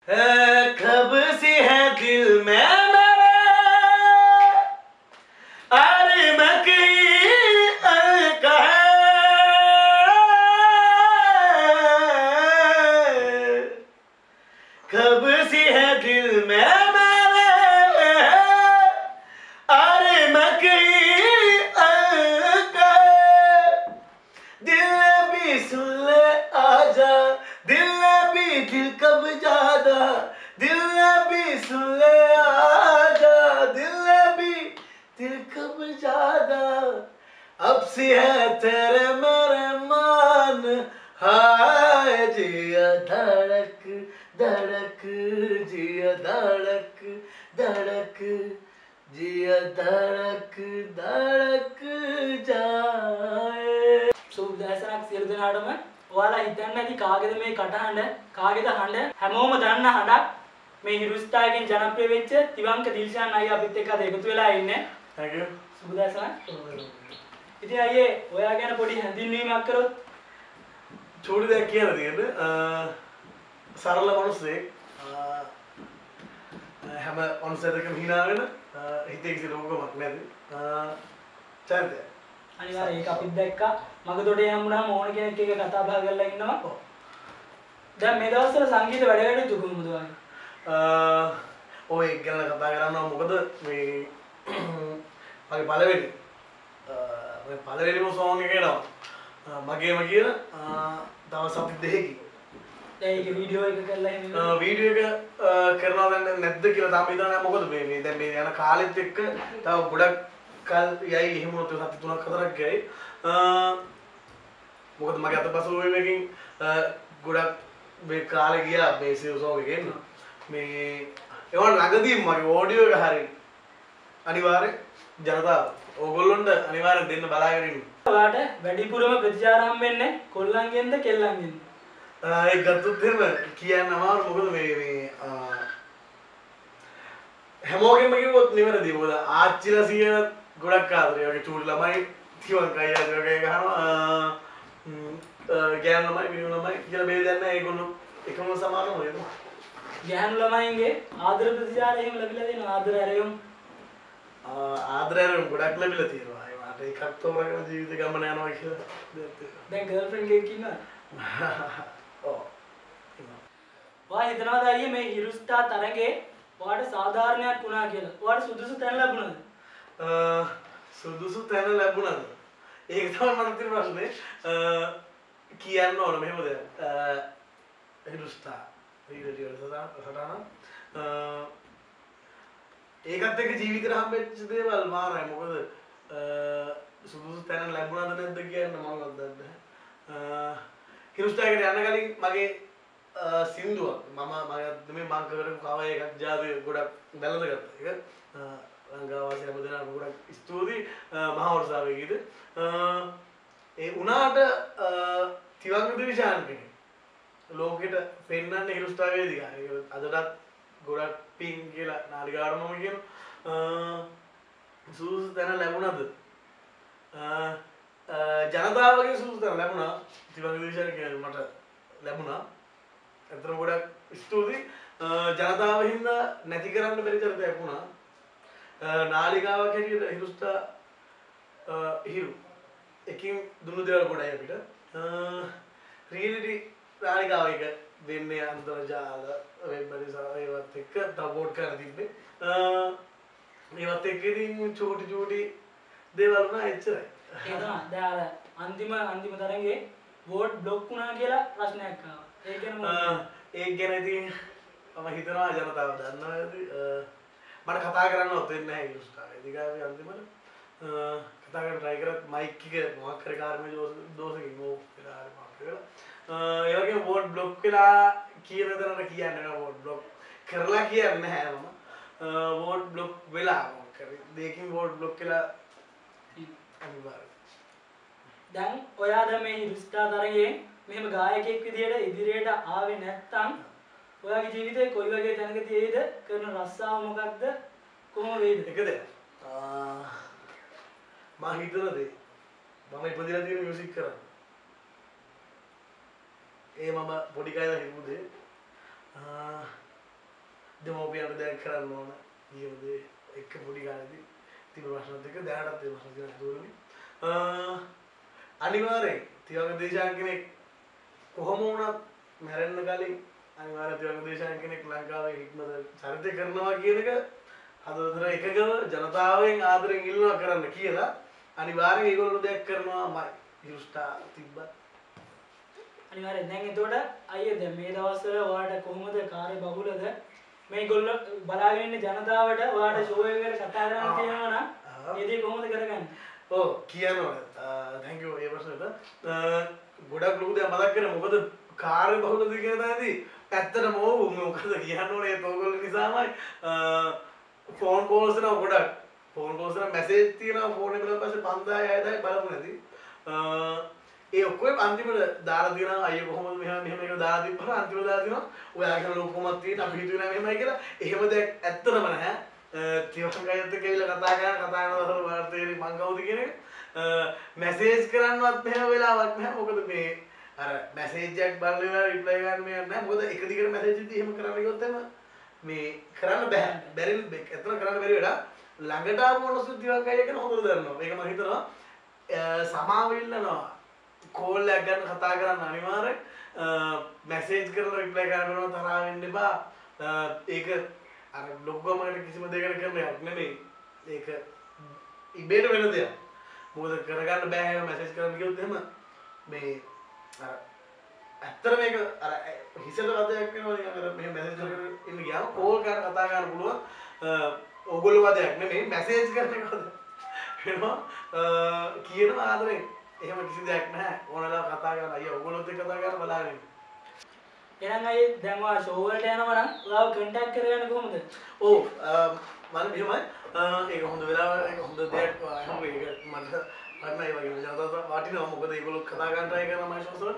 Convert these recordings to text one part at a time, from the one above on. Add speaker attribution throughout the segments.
Speaker 1: कब से है दिल में मेरे अरे मैं कहीं का है कब से है दिल में मेरे अरे मैं कहीं का दिल भी सुन ले आजा दिल भी दिल कब ज्यादा दिल भी सुन ले आजा दिल भी दिल कब ज्यादा अब से है तेरे मेरे मान हाय जिया धड़क धड़क जिया धड़क धड़क जिया धड़क धड़क जाए
Speaker 2: සුබදෑසනක් සියලු දෙනාටම ඔයාලා හිතන්නේ නැති කාගේද මේ කටහඬ කාගේද හඬ හැමෝම දන්න හඬක් මේ හිරුස්ථායකින් ජනප්‍රිය වෙච්ච තිවංක දිල්ෂාන් අයියා අපිත් එක්ක අද එකතු වෙලා ඉන්නේ.
Speaker 1: Thank you.
Speaker 2: සුබදෑසනක්. ඉතින් අයියේ ඔයා ගැන පොඩි හැඳින්වීමක් කරොත්
Speaker 1: චූටි දෙයක් කියලා තියෙන්නේ සරල මිනිස්සෙක් හැම ඔන්සෙටකම hina වෙන හිතේ කිසි ලෝකමක් නැති චරිතය.
Speaker 2: අනිවාර්යයෙන් ඒක අපිත් දැක්කා. මගදොඩේ හම්බුනාම ඕන කෙනෙක් එක කතා බහ කරලා ඉන්නවා. දැන් මේ දවස්වල සංගීත වැඩ කොහොමද වගේ?
Speaker 1: ඔය ඒක ගැන කතා කරනවා මොකද මේ මගේ පළවෙනිම සෝං එක එනවා. මගේම කියන දවස් අපි දෙකකින්.
Speaker 2: දැන් ඒක වීඩියෝ එක කරලා ඉන්නේ.
Speaker 1: වීඩියෝ එක කරනවා දැන් නැද්ද කියලා තාම හිතන්නේ නැහැ. මොකද මේ දැන් මේ යන කාලෙත් එක්ක තව ගොඩක් කල් යයි එහෙම උනොත් සති 3ක් 4ක් ගියයි. මොකද මගේ අතපසු එකකින් ගොඩක් මේ කාලේ ගියා මේ සෝං එකේ එන්න. මේ ඒවල් ළඟදී මගේ ඔඩියෝ එක හරියි. අනිවාර්යෙන් ජනතාව ඕගොල්ලොන්ට අනිවාර්යෙන් දෙන්න බලාගෙන ඉන්න.
Speaker 2: ඔයාලට වැඩිපුරම ප්‍රතිචාර හම් වෙන්නේ කොල්ලන්ගෙන්ද කෙල්ලන්ගෙන්ද?
Speaker 1: ඒක ගත්තොත් එහෙම කියන්න අමාරු මොකද මේ හැමෝගෙම කිව්වොත් නිවැරදි. මොකද ආච්චිලා සීයලා ගොඩක් ආදරේ වගේ චූටි ළමයි තියවන් කයියා වගේ ගහනවා ගෑනු ළමයි මිනිහ ළමයි කියලා බෙදෙන්නේ නැහැ. ඒගොල්ලෝ එකම සමානම නේද?
Speaker 2: ගැහණු ළමයින්ගේ ආදර ප්‍රතිචාර එහෙම ලැබිලා දෙනවා. ආදර ඇරයුම්
Speaker 1: ආදරයෙන් ගොඩක් ලැබිලා තියෙනවා. ඒ වාට එකක් තෝරගෙන ජීවිත ගමන යනවා කියලා දෙයක් තියෙනවා.
Speaker 2: දැන් ගර්ල්ෆ්‍රෙන්ඩ් කෙනෙක් ඉන්නවද?
Speaker 1: ඔව්.
Speaker 2: ඔයා හිතනවාද අයියේ මේ හිරුස්ටා තරඟේ ඔයාට සාධාරණයක් වුණා කියලා? ඔයාට සුදුසු තැන ලැබුණාද?
Speaker 1: සුදුසු තැන ලැබුණාද? ඒක තමයි මට තියෙන ප්‍රශ්නේ. කියන්න ඕන මෙහෙම දෙයක්. හිරුස්ටා රීඩියෝ සදාන ඒකත් එක්ක ජීවිතේ හම්බෙච්ච දේවල් මාරයි. මොකද සුදුසු තැන ලැබුණාද නැද්ද කියන්න මම වදන්නේ නැහැ. හිරුස්ටාකට යන්න කලින් මගේ සින්දුවක් මම කරපු කව එකක් ජාතිය ගොඩක් දැලඳගත්තා. ඒක ලංකාවාසී හැමදෙනාම ගොඩක් ස්තුතියි මහවර්ෂාවේ ගීත. ඒ උනාට තිවංග දිවිෂාන් කෙනෙක් ලෝකෙට පෙන්වන්නේ හිරුස්ටා වේදිකාව. ඒක අදටත් ගොඩක් පින් කියලා නාලිකාවට මම කියනවා. සුදුසු තැන ලැබුණාද? ජනතාවගේ සුදුසු තැන ලැබුණා. තිවංග දිවිෂාන් කියන්නේ මට ලැබුණා. ඇත්තටම ගොඩක් ස්තුතියි. ජනතාව හින්දා නැති කරන්න බැරි චරිතයක් වුණා. නාලිකාවක් හැටියට හිරුස්ටා හිරු එකින් දුන්නු දේවල් ගොඩයි අපිට. රියැලිටි නාලිකාව එක දෙන්නේ අන්තර්ජාල වෙබ් ඒවත් එක්ක සපෝට් කරලා තිබ්බේ. ඒවත් එක්ක ඉතින් චූටි දේවල් වුණා එච්චරයි.
Speaker 2: ඒක තමයි. දැන් අන්තිම තරඟේ වෝට් බ්ලොක් වුණා කියලා ප්‍රශ්නයක් ආවා. ඒක ගැන
Speaker 1: ඒක ගැන ඉතින් මම හිතනවා ජනතාව දන්නවා ඇති. මට කතා කරන්නවත් වෙන්නේ නැහැ හිරුස්ටා. ඒදිකාවේ අන්තිමට කතා කරන්න try කරත් මයික් එක මොකක් හරි කාර්මික දෝෂකින් ඕෆ් වෙලා හරි මොකක් කරලා. ඒ වගේම වෝට් බ්ලොක් වෙලා කියන දරන කියන්නේ නැහැ. වෝට් බ්ලොක් කරලා කියන්නේ නැහැ මම. වෝට් බ්ලොක් වෙලා මොකක් හරි දෙකකින් වෝට් බ්ලොක් වෙලා අනිවාර්යයෙන්.
Speaker 2: දැන් ඔයා දැන් මේ හිරුස්ටා තරඟේ මෙහෙම ගායකයෙක් විදියට ඉදිරියට ආවේ නැත්තම් ඔයාගේ ජීවිතේ කොයි වගේ තැනක තියෙයිද? කරන රස්සාව මොකක්ද? කොහොම වේද?
Speaker 1: එකද? මම හිතන දේ මම ඉපදිලා තියෙන මියුසික් කරන්න. ඒ මම පොඩි කාලේ හිතුව දේ. දෙමෝපියන්ට දෙයක් කරන්න ඕන කියනද එක්ක පොඩි කාලෙදී තිබ ප්‍රශ්න දෙක දැනටත් ඒ ප්‍රශ්න තියෙනවා දුරනේ අනිවාර්යෙන් තියවක දේශාන් කෙනෙක් කොහොම වුණත් මැරෙන්න කලින් අනිවාර්යෙන් තියවක දේශාන් කෙනෙක් ලංකාවේ හික්මද චරිත කරනවා කියන එක හදවතට එකගව ජනතාවෙන් ආදරෙන් ඉල්ලනවා කරන්න කියලා අනිවාර්යෙන් ඒගොල්ලෝ දෙයක් කරනවාමයි හිරුස්ටා තිබ්බත්
Speaker 2: අනිවාර්යෙන් දැන් එතකොට අයියේ දැන් මේ දවස්වල ඔයාලට කොහොමද කාර්ය බහුලද මේගොල්ලෝ බලාගෙන ඉන්න ජනතාවට ඔයාලට ෂෝ එකකට කතා කරන්න තියෙනවා නම් ඒදී කොහොමද කරගන්නේ
Speaker 1: ඔව් කියනවා thank you ඒ ප්‍රශ්නෙට ගොඩක් ලොකු දෙයක් මතක් කරේ මොකද කාර්ය බහුලද කියන තැනදී ඇත්තටම ඕව මොකද කියන්න ඕනේ ඒ තෝගොල්ලෝ නිසාමයි ෆෝන් කෝල්ස් එනවා ගොඩක් ෆෝන් කෝල්ස් එනවා මැසේජ් තියෙනවා ෆෝන් එකෙන් පස්සේ 5000 6000 බලමු නැති ඒ ඔක්කොම අන්තිමට දාලා දෙනවා අයියෝ කොහොමද මෙහෙම එක දාලා තිබ්බම අන්තිමට දාලා දෙනවා ඔයාගෙන ලොකුමක් තියෙන අපි හිතුවේ නෑ මෙහෙමයි කියලා එහෙම දෙයක් ඇත්තටම නැහැ තියවංගයත් එක්ක ඇවිල්ලා කතා කරන දවසවල ඔයාලට තේරෙයි මං කවුද කියන එක මැසේජ් කරන්නවත් මෙහෙම වෙලාවක් නැහැ මොකද මේ අර මැසේජ් එකක් බලලා රිප්ලයි ගන්න මේ නැහැ මොකද එක දිගට මැසේජ් ඉදි එහෙම කරන්න ගියොත් එම මේ කරන්න බෑ බැරි ඇත්තට කරන්න බැරි වෙලා ළඟට ආපු මොනසු තියවංගය ගැන හොඳට දන්නවා මේක මම හිතනවා සමාව ඉල්ලනවා කෝල් එකක් ගන්න කතා කරන්න අනිවාර්යෙන් මැසේජ් කරලා රිප්ලයි කරනවා තරහ වෙන්න එපා ඒක අර ලොග්ගමකට කිසිම දෙයකට කරන එකක් නෙමෙයි ඒක ඉබේට වෙන දෙයක් මොකද කරගන්න බෑ එහෙම මැසේජ් කරන්න ගියොත් එහෙම මේ අර ඇත්තට මේක අර හිසට වදයක් වෙනවා නිකන් අර මෙහෙම මැසේජ් කරගෙන ඉන්න ගියාම කෝල් කරලා කතා කරන්න පුළුවන් ඕගොල්ලෝ වදයක් නෙමෙයි මැසේජ් කරන එක වෙනවා කියනවා ආදරෙන් එහෙම කිසි දෙයක් නැහැ ඕනලා කතා කරලා අයියා ඕගොල්ලොත් එක්ක කතා කරලා බලාගෙන ඉන්න
Speaker 2: එහෙනම් අයියේ දැන් ඔයා ෂෝ වලට යනවා නම් ඔයාව කන්ටැක්ට් කරගන්න කොහොමද
Speaker 1: ඔව් මම මෙහෙමයි ඒක හොඳ වෙලාව ඒක හොඳ දෙයක් අහන්න ඒක මට අන්න ඒ වගේ ජනතාවට වටිනවා මොකද ඒගොල්ලෝ කතා ගන්න try කරනවා මම ෂෝස් වල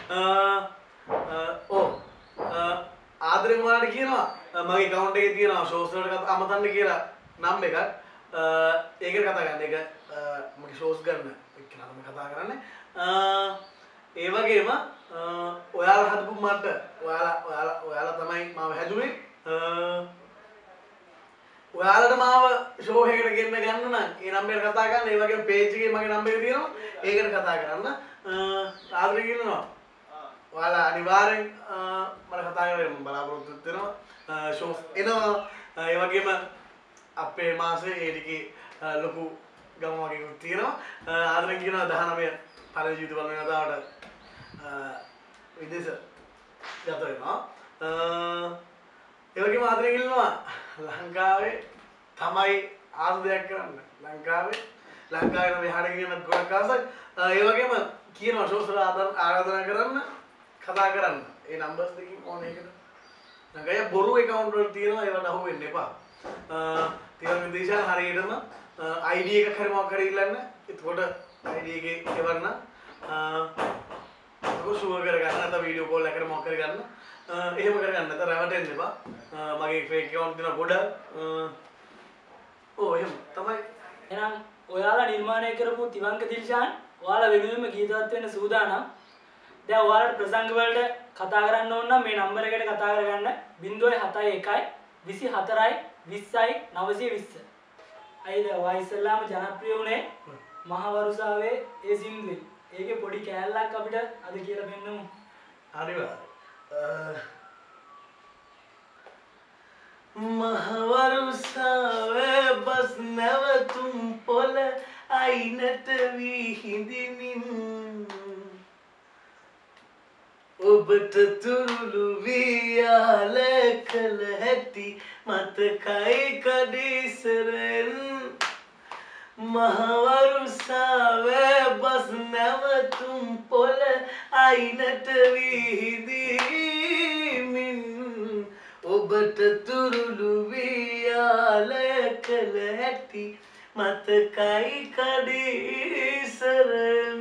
Speaker 1: ඔව් ආදරෙන් ඔයාලට කියනවා මගේ account එකේ තියෙනවා ෂෝස් වලට අමතන්න කියලා නම් එකක් ඒකට කතා ගන්න ඒක මගේ ෂෝස් ගන්න එක්කලා තමයි කතා කරන්නේ ඒ වගේම ඔයාලා හදපු මට ඔයාලා තමයි මාව හැදුවේ ඔයාලට මාව ෂෝ එකකට ගෙන්න ගන්න නම් ඒ නම්බරයට කතා කරන්න ඒ වගේම පේජ් එකේ මගේ නම්බර එක තියෙනවා ඒකට කතා කරන්න ආදරෙන් ඉන්නවා ඔයාලා අනිවාර්යෙන් මට කතා කරන්න බලාපොරොත්තු වෙනවා ෂෝස් එනවා ඒ වගේම අපේ මාසේ ඒ ටිකේ ලොකු ගම වගේ තියෙනවා ආදරෙන් කියනවා 19 පළවෙනි ජීවිත බලන දාවට විදේශ ගත වෙනවා ඒ වගේම ආදරෙන් ඉන්නවා ලංකාවේ තමයි ආස දෙයක් කරන්න ලංකාවේ නම් එහාට ගෙනියන්න ගොඩක් ආසයි ඒ වගේම කියනවා ෂෝස් වල ආරාධනා කරන්න කතා කරන්න ඒ නම්බර්ස් දෙකකින් ඕන එකට නගය බොරු account වල තියෙනවා ඒවට අහු වෙන්න එපා තියවංග දේශාන් හරියටම ID එකක් හරි මොකක් හරි ඉල්ලන්න එතකොට ID එකේ එවන්න ඒක ෂුවර් කරගන්න නැත්නම් වීඩියෝ කෝල් එකකට මොකක් හරි ගන්න එහෙම කරගන්න නැත්නම් රැවටෙන්න එපා මගේ ෆේක් account තියෙන ගොඩ ඔව් එහෙම තමයි
Speaker 2: එහෙනම් ඔයාලා නිර්මාණය කරපු තිවංග දිල්ෂාන් ඔයාලා වෙනුවෙන්ම ගීතවත් වෙන්න සූදානම් දැන් ඔයාලට ප්‍රසංග වලට කතා කරන්න ඕන නම් මේ නම්බර එකට කතා කරගන්න 071 24 20යි 920 අයිද ඔයා ඉස්සල්ලාම ජනප්‍රිය වුණේ මහ වරුසාවේ ඒ සින්දුවේ ඒකේ පොඩි කෑල්ලක් අපිට අද කියලා පෙන්නමු
Speaker 1: මහවරුසාවේ බස් නැවතුම් පොළ අයිනට වී හිඳිමින් ඔබට තුරුළු වියාල කළ හැටි මතකයි කඩිසරෙන් මහවරුසාවේ බස් නැවතුම් පොළ අයිනට වී හිඳිමින් ඔබට තුරුළු වියාල කළ හැටි මතකයි කඩිසරෙන්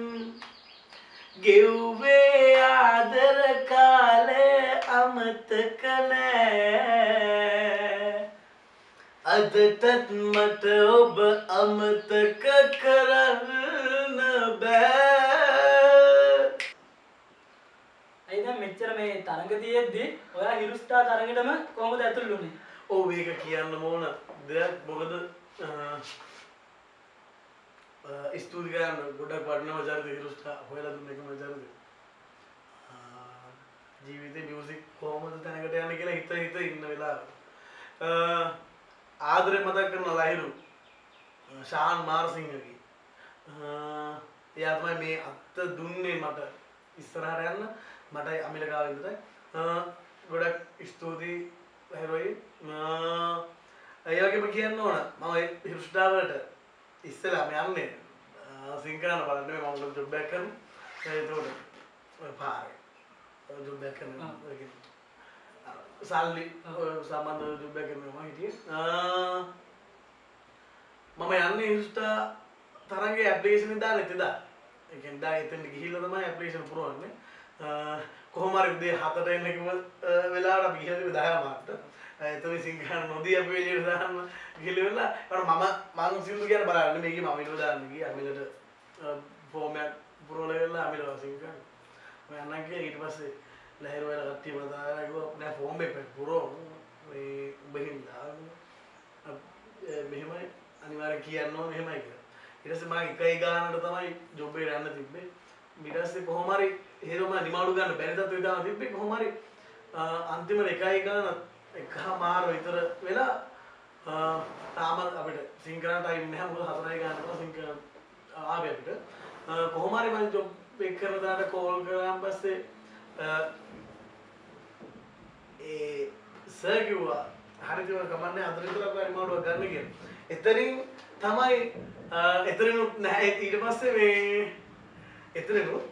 Speaker 1: ගෙව්වේ ආදර කාලේ අමතක නෑ අදටත් මට ඔබ අමතක කරන්න බෑ
Speaker 2: අයිද මෙච්චර මේ තරඟ තියෙද්දි ඔයා හිරුස්ටා තරඟෙටම කොහොමද ඇතුල් වුනේ
Speaker 1: ඔව් ඒක කියන්න ඕන දෙයක් මොකද ස්තුති කරන්න ගොඩක් වටිනම චරිත හිරුස්ටා හොයලා දුන්න එකම චරිතය. ජීවිතේ මියුසික් කොහොමද තැනකට යන්නේ කියලා හිත ඉන්න වෙලාව. ආදරේ මතක් කරන ලහිරු ශාන් මාර්සිංහගේ. එයා තමයි මේ අත්ත දුන්නේ මට ඉස්සරහට යන්න. මටයි අමිල ගාව විතරයි. ගොඩක් ස්තුතියි ලහිරුයි. ඒ වගේම කියන්න ඕන මම හිරුස්ටා වලට ඉස්සෙල්ලාම යන්නේ සිංකරන බලන්න මම උඩ ජොබ් එකක් කරනවා. ඒතකොට ඔය පාරේ ජොබ් එකක් කරනවා. සල්ලි සම්බන්ධ ජොබ් එකක් කරනවා මම හිටියේ. මම යන්නේ හිරුස්ටා තරංගේ ඇප්ලිකේෂන් එක දාලා ඉතින් ඒ කියන්නේ දා එතන ගිහිල්ලා තමයි ඇප්ලිකේෂන් පුරවන්නේ. කොහොම හරි උදේ 7ට එන්න කිව්ව වෙලාවට අපි ගිහිල්ලා ඉතින් 10 මාර්ට. එතන සිංහල නොදී අපි එළියට දාන්න ගිහිල්ලා මම සින්දු කියන බලන්න මේකේ මම ඊට දාන්න ගියා අමිලට ෆෝම් එකක් පුරවලා ගිහලා අමිල සිංහල මම යන්න ගියා ඊට පස්සේ ලහිරු වල කට්ටිය මම දාලා ගියා නෑ ෆෝම් එක පුරව මේ උඹෙන් දාන්න මෙහෙමයි අනිවාර්යෙන් කියන්න ඕනේ මෙහෙමයි කියලා. ඊට පස්සේ මම එකයි ගානකට තමයි ජොබ් එකට යන්න තිබ්බේ. ඊට පස්සේ කොහොම හරි හේරොම නිමාඩු ගන්න බැරි තත්ත්වෙ දාලා තිබ්බේ. කොහොම හරි අන්තිමට එකයි ගාන එකමාර විතර වෙලා තාම අපිට සිංකරන ටයිම් නැහැ. මොකද 4යි ගානකට සිංකරන ආවේ අපිට. කොහොම හරි මම ජොබ් එක කරන දාට කෝල් කරාන් පස්සේ ඒ සර් කිව්වා හරි කිව්වා කමන්නේ අතර විතරක් නිමාඩුවක් ගන්න කියලා. එතනින් තමයි එතනිනුත් නැහැ ඊට පස්සේ එතනිනුත්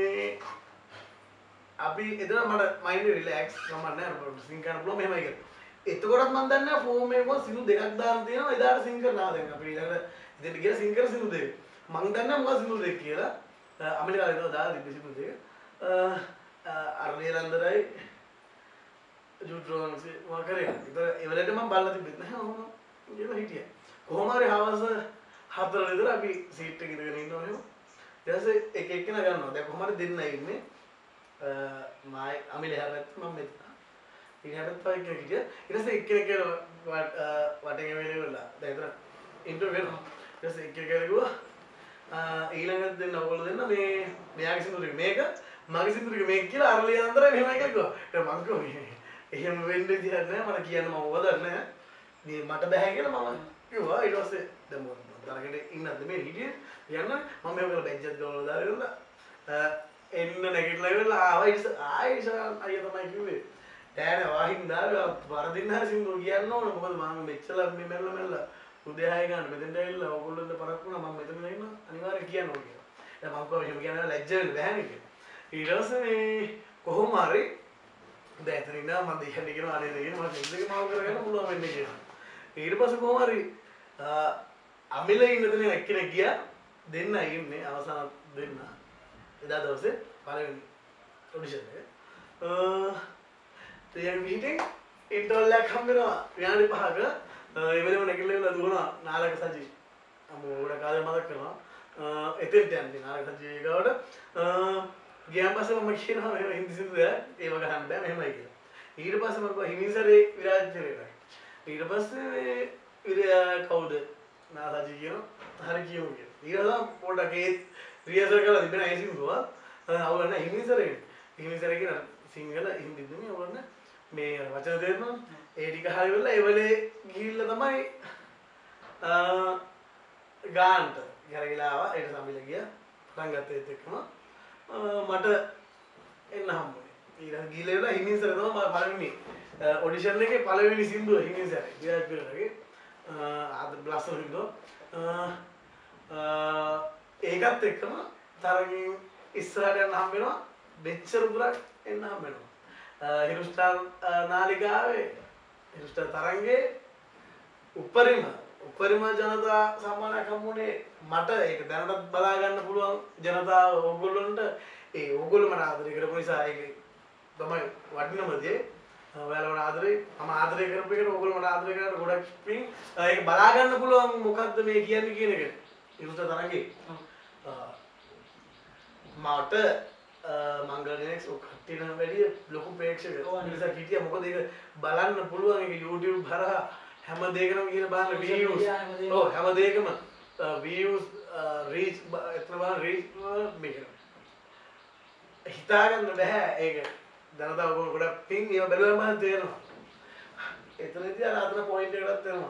Speaker 1: අපි එතන මට මයින්ඩ් රිලැක්ස් කමන්නේ අර සිං කරන්න පුළුවන් මෙහෙමයි කියලා. එතකොටත් මම දන්නේ නැහැ ෆෝම් එකක සිනු දෙකක් දාන්න තියෙනවා එදාට සිං කරලා දැන් අපි ඊළඟට ඉතින් ගිහලා සිං කර සිනු දෙක. මම දන්නේ මොකක්ද සිනු දෙක කියලා. අමලිකාලා ඒක දාලා තිබ්බ සිනු දෙක. අර්ලියරන්දරයි ජූට්‍රෝන්ස් මම කරේ. ඒතර ඒවලට මම බලලා තිබෙත් නැහැ මම ඉඳලා හිටියා. කොහොම හරි හවස 4 විතර අපි සීට් එකේ ඉඳගෙන ඉන්නවා එහෙම. ඊට පස්සේ එක එක්කෙනා ගන්නවා. දැන් කොහොම හරි දෙන්නයි ඉන්නේ. මම අමිල හැබැයි මම මෙතන. ඊට හැබැයි තව එක්කෙනෙක් හිටියා. ඊට පස්සේ එක්කෙනෙක් වටේ වෙලෙවලා දැන් ඒතර ඉන්ටර්විව් වෙනවා. ඊට පස්සේ එක්කෙනෙක් කිව්වා ඊළඟට දෙන්න ඔයගොල්ලෝ දෙන්න මෙයාගේ සින්දුරේ මේක මගේ සින්දුරේ මේක කියලා අරලිය අන්දරේ මෙහෙමයි කියලා කිව්වා. ඊට මම කිව්වා එහෙම වෙන්න විදිහක් නැහැ මට කියන්න මම ඕදන්නේ මේ මට බෑ කියලා මම කිව්වා. ඊට පස්සේ දැන් මම තරගෙට ඉන්නත් මේ හිටියේ යන්න මම මේක කරලා බෙන්ච් එක ගලවලා දාලා එන්න නැගිටලා ඉවරලා ආයෙත් අයියා තමයි කිව්වේ ඈන වාහින් දාලා වරදින්න හරි සින්දුව කියන්න ඕන මොකද මම මෙච්චර මේ මෙල්ල උදේ 6 ගන්න මෙතෙන්ට ඇවිල්ලා ඕගොල්ලන්ට පරක් වුණා මම මෙතන ඉන්න අනිවාර්යයෙන් කියන්න ඕන කියලා. දැන් මම කොහොමද එහෙම කියන්න ලැජ්ජ වෙන්න බෑනේ කියලා. ඊට පස්සේ කොහොම හරි දැන් එතන ඉන්නවා මම දෙහින්න කියනවා අනේ දෙහින්න මම සින්දුවක මාව කරගන්න පුළුවන් වෙන්නේ කියලා. ඊට පස්සේ කොහොම හරි අමිල ඉන්න තැන එක්කෙනෙක් ගියා දෙන්නයි ඉන්නේ අවසාන දෙන්න. එදා දවසේ පළවෙනි ඔඩිෂන් එක. තේන් මීටින් ඉන්ටර්වල් එකක් හම් වෙනවා විනාඩි 5ක. ඒ වෙලෙම නැගිටලා දුවනවා නාලක සජි. අම්මෝ උඩ කාලේ මතක් කරනවා. එතෙන්ට යන්නේ නාලක සජි ගාවට. ගියාන් පස්සේ මම කියනවා මෙහෙම හින්දි සින්දුව ඒව ගහන්න බෑ මෙහෙමයි කියලා. ඊට පස්සේ මම කිව්වා හිමින්සරේ විරාජ්‍යරේ. ඊට පස්සේ කවුද නාසජි කියනවා හරි කියමු කියලා. ඊළඟ පොඩ්ඩක් ඒ රිහර්සල් කරලා තිබෙන ඒ සින්දුව අවුල නැහැ හිමින්සරේ. හිමින්සරේ කියන සිංහල හින්දි දෙන්නේ අවුල නැහැ. මේ වචන දෙන්නවා ඒ ටික හරි වෙලා ඒ වෙලේ ගිහිල්ලා තමයි ගානට ගරගිලා ආවා. ඒකට සම්බිල ගියා. පටන් ගත්තේත් එක්කම මට එන්න හම්බුනේ. ඊළඟ ගිහිල්ලා හිමින්සරේ තමයි මම පළවෙනි ඔඩිෂන් එකේ පළවෙනි සින්දුව හිමින්සරේ. විරාජ්‍යරේ ආද බ්ලාස්ටර් හින්දෝ ඒකත් එක්කම තරගින් ඉස්සරහට යන්න හම්බ වෙනවා. මෙච්චර දුරක් එන්න හම්බ වෙනවා. හිරුස්ටා නාලිකාවේ හිරුස්ටා තරංගේ උපරිම ජනතා සම්මානයක් හම්බුනේ මට. ඒක දැනටත් බලා ගන්න පුළුවන් ජනතාව ඕගොල්ලන්ට ඒ ඕගොල්ලෝ මට ආදරය කරපු නිසා ඒක තමයි වටිනම දේ. ඔයාලා මට ආදරේ මම ආදරය කරපු එකට ඕගොල්ලෝ මට ආදරය කරලා ගොඩක් පිං ඒක බලා ගන්න පුළුවන් මොකද්ද මේ කියන්නේ කියන එක. හිරුස්ටා තරංගේ මට මංගල නෙක්ස් කට්ටියන වැඩිය ලොකු ප්‍රේක්ෂක නිසා හිටියා මොකද ඒක බලන්න පුළුවන් ඒක YouTube හරහා හැම දෙයකම කියන බලන්න views ඔව් හැම දෙයකම views reach එතන බලන්න reach මේක හිතාගන්න බෑ ඒක දැනට ඔයගොල්ලෝ ගොඩක් පින් ඒව බැලුවම මම තේරෙනවා එතනදී අර අතන පොයින්ට් එකකට තේරෙනවා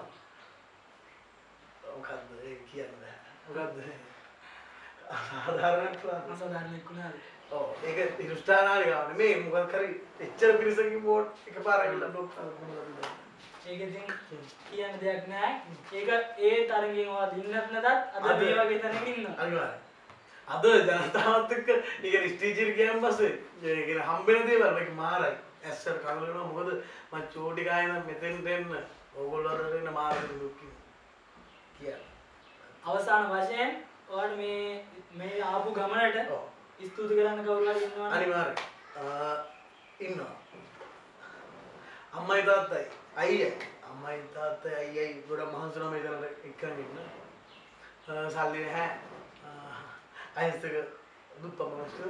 Speaker 1: මොකද්ද ඒක කියන්න බෑ මොකද්ද අසාධාරණයක්
Speaker 2: වුණා.
Speaker 1: ඔව් ඒක ඉරුස්ටානාලි ගානේ මේ මොකක් කරි එච්චර පිරිසකින් බෝඩ් එකපාර ඇවිල්ලා බ්ලොක් කරනවා.
Speaker 2: ඒක ඉතින් කියන්න දෙයක් නෑ. ඒක ඒ තරගෙන් ඔයා දින්නත් නැතත් අද මේ වගේ තැනක ඉන්නවා.
Speaker 1: අනිවාර්යයෙන්. අද ජනතාවත් එක්ක ඊගෙන ස්ටේජ් එක ගියන් පස්සේ ඒ කියන්නේ හම්බෙන දේවල් මේක මාරයි. ඇස්සට කලු වෙනවා මොකද මම චෝටි ගායන මෙතෙන් දෙන්න ඕගොල්ලෝ අර දෙන්න මාර දුක් කියලා.
Speaker 2: අවසාන වශයෙන් ඔයාලට මේ ආපු ගමනට ස්තුති කරන්න කවුරු හරි ඉන්නවද?
Speaker 1: අනිවාර්යයෙන්. ඉන්නවා. අම්මයි තාත්තයි අයියයි අම්මයි තාත්තයි අයියයි ගොඩක් මහන්සි වෙනවා මේ තැනට එක්කන් ඉන්න. සල්ලි නැහැ. අයිස්තක දුප්පත් මිනිස්සු.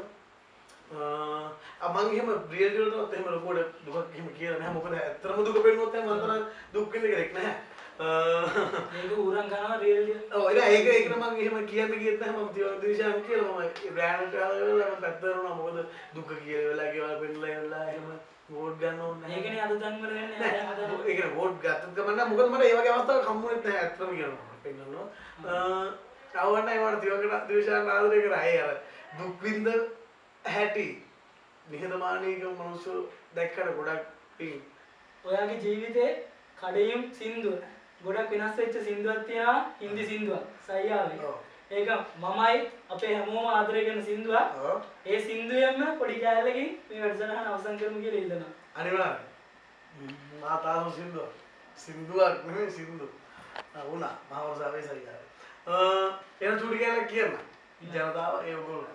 Speaker 1: මම එහෙම රියල් වලට එහෙම ලොකුවට දුකක් එහෙම කියලා නැහැ. මොකද ඇත්තම දුක පෙන්නොත් එහෙම මම තරම් දුක් වෙන්න කෙනෙක් නැහැ.
Speaker 2: මේක උරන් කරනවා රියල් එක.
Speaker 1: ඔව් ඒක නම් මම එහෙම කියන්න ගියෙත් නැහැ. මම දිවිෂාන් කියලා මම බ්‍රෑන්ඩ් එකවල මම පැත්තට වුණා. මොකද දුක කියලා වෙලා ගෙවල් පෙන්නලා එලා එහෙම වෝට් ගන්න ඕනේ නැහැ.
Speaker 2: ඒකනේ අද තැන් වල වෙන්නේ නැහැ.
Speaker 1: ඒ කියන්නේ වෝට් ගත්තත් ගමන් නැහැ. මොකද මට ඒ වගේ අවස්ථාවක් හම්බුනේ නැහැ. ඇත්තම කියනවා. පෙන්නනවා. අවන්නයි මට දිවකට දිවිෂාන් ආදරය කරා. ඒ අර දුක් විඳ හැටි නිහතමානීක මනුස්සය දැක්කට ගොඩක් පිං.
Speaker 2: ඔයාගේ ජීවිතේ කඩියුම් සින්දුව ගොඩක් වෙනස් වෙච්ච සින්දුවක් තියෙනවා හින්දි සින්දුවක් සයියාවේ. ඒක මමයි අපේ හැමෝම ආදරය කරන සින්දුවක්. ඒ සින්දුවෙන්ම පොඩි කෑල්ලකින් මේ වැඩසටහන අවසන් කරමු කියලා ඉල්ලනවා.
Speaker 1: අනිවාර්යයෙන්. මා තාම සින්දුවක් නෙමෙයි සින්දු. වුණා මහවර්ෂාවේ සයියාවේ. එන චුටි කෑල්ලක් කියන්න. ජනතාව ඒ ඔයගොල්ලෝ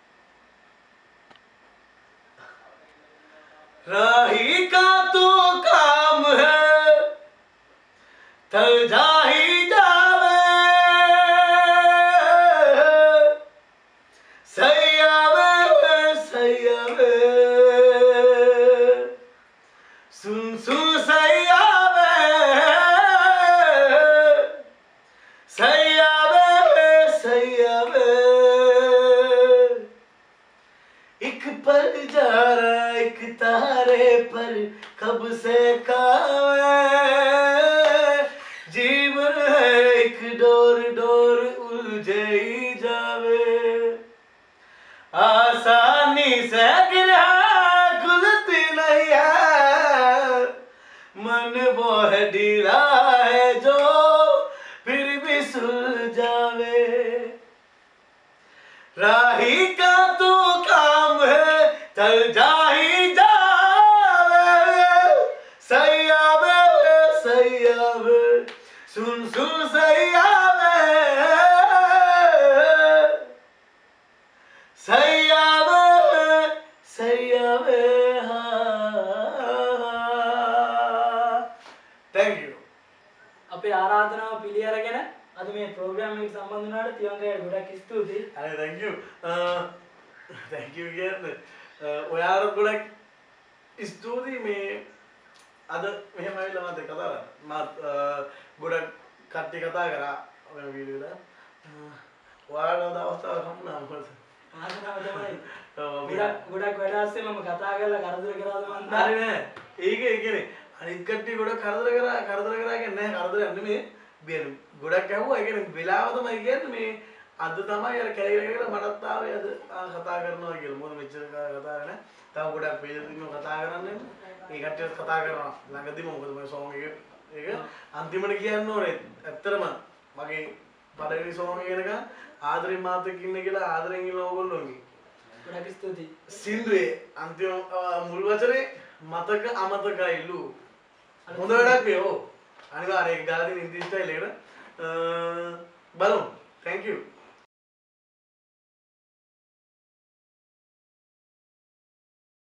Speaker 1: राही का तो काम है थल जाही जावे सैयावे सैयावे सुन सुन सैयावे सैयावे सैयावे एक पल जा रहा एक तारे पर कब से कावे जीवन है एक डोर डोर उलझे ही जावे आसानी से गिरा खुलती नहीं है मन वो है ढीला है जो फिर भी सुलझावे राही का तो काम है चल जाही जावे सैयावे सैयावे सुन सुन सैयावे सैयावे सैयावे थैंक यू
Speaker 2: අපේ ආරාධනාව පිළි අරගෙන අද මේ ප්‍රෝග්‍රෑම් එකට සම්බන්ධ වුණාට තියංගයට ගොඩක් ස්තුතියි.
Speaker 1: අනේ thank you කියන්නේ ඔයාලට ගොඩක් ස්තුතියි මේ අද මෙහෙම ඇවිල්ලා මට කතා කරා. මම ගොඩක් කට්ටිය කතා කරා ඔය වීඩියෝ එක. ඔයාලට අවස්ථාවක් හම්බුණා මොකද?
Speaker 2: ආසනාව තමයි. ගොඩක් වැඩ ආස්සේ මම කතා කරලා කරදර කරාද මන් දන්නේ
Speaker 1: නැහැ. ඒක ඒ කියන්නේ අනිත් කට්ටිය ගොඩක් කරදර කරා කියන්නේ නැහැ කරදරයක් නෙමෙයි. ගොඩක් ඇහුවා ඒ කියන්නේ වෙලාව තමයි කියන්නේ මේ අද තමයි අර කැලේ මටත් ආවේ අද කතා කරනවා කියලා. මොකද මෙච්චර කතා කරන්නේ. තව ගොඩක් වේදිකව කතා කරන්නේ. මේ කට්ටියත් කතා කරනවා. ළඟදිම මොකද මම සෝන් එක ඒක අන්තිමට කියන්න ඕනේ. ඇත්තටම මගේ පළවෙනි සෝන් එක එනකන් ආදරෙන් මාත් එක්ක ඉන්න කියලා ආදරෙන් ඉන්න ඕගොල්ලෝගේ.
Speaker 2: ගොඩක් ස්තුතියි.
Speaker 1: සින්දුවේ අන්තිම මුල් වචනේ මතක අමතකයිලු. හොඳ වැඩක් මේ ඕ. අනිවාර්යයෙන් ගාලා දෙන ඉන්දි ස්ටයිල් එකට බලමු. thank you